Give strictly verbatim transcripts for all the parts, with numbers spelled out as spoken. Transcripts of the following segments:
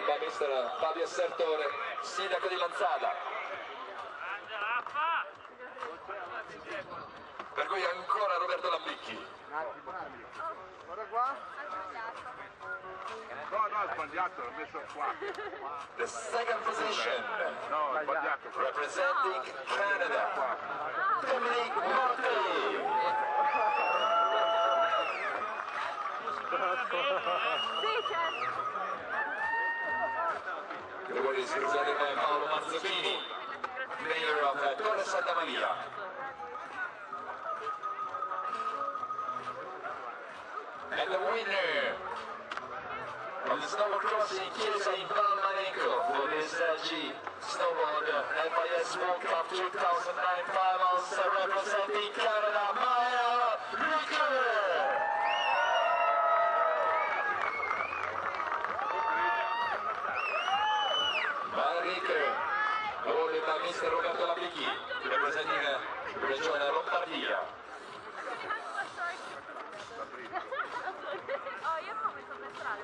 by mister Fabio Sartore, sindaco di Lanzada. Per cui ancora Roberto Lambicchi. Guarda qua. No, no, ho sbagliato, l'ho messo qua. The second position, No, ho sbagliato. representing Canada, Dominique Martin. Sì, certo. The word is presented by Paolo Mazzuccini, mayor of uh, Torre Santa Maria. And the winner of the snowboard crossing Chiesa in Valmarenco for this uh, G Snowboard uh, F I S World Cup two thousand nine finals, uh, representing Canada, Maya Ricker. Maya Ricker, awarded by mister Roberto Lambicchi, representing uh, Regione Lombardia. Oh, io come sono per strada.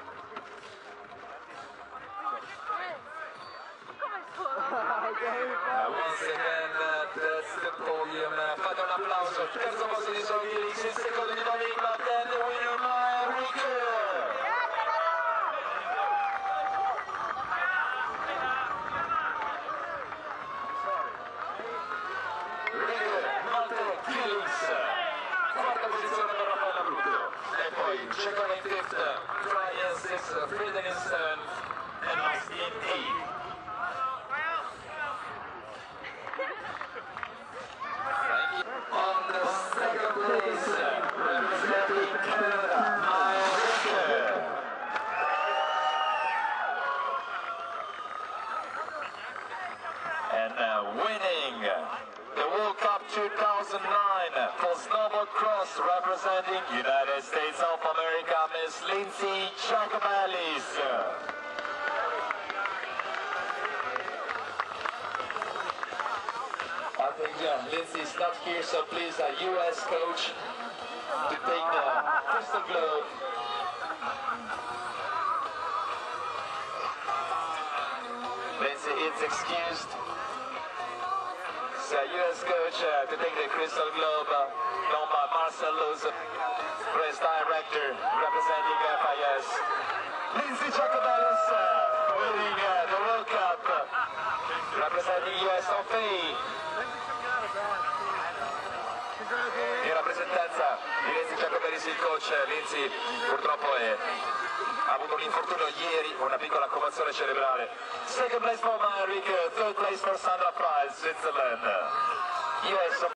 Come sono? Uh, once again, uh, that's the podium. Uh, fate un applauso. Terzo posto di Solvielix, il secondo di Dominique Martin, the winner Maya Ricker. Ricker, Martin, Gillings. Quarta posizione per Raffaella Brutto. E poi second and fifth, Ryan sixth, Frieden in seventh, and last in eighth. On the second place, representing Canada, Maya Ricker. And uh, winning the World Cup two thousand nine for snowboard cross, representing United States of America, Miss Lindsay Jacobellis. I think yeah, Lindsay's not here, so please, a U S coach to take the crystal globe. Lindsay is excused. So U S coach uh, to take the crystal globe, uh, known by Marcel Luz, race director representing F I S. Lindsay Jacobellis uh, winning uh, the World Cup, uh, representing U S of A. In rappresentanza di Lindsay Jacobellis, il coach Lindsay purtroppo è, ha avuto un infortunio ieri, una piccola commozione cerebrale. Second place for Maya Ricker, third place for Sandra Price, Switzerland. U S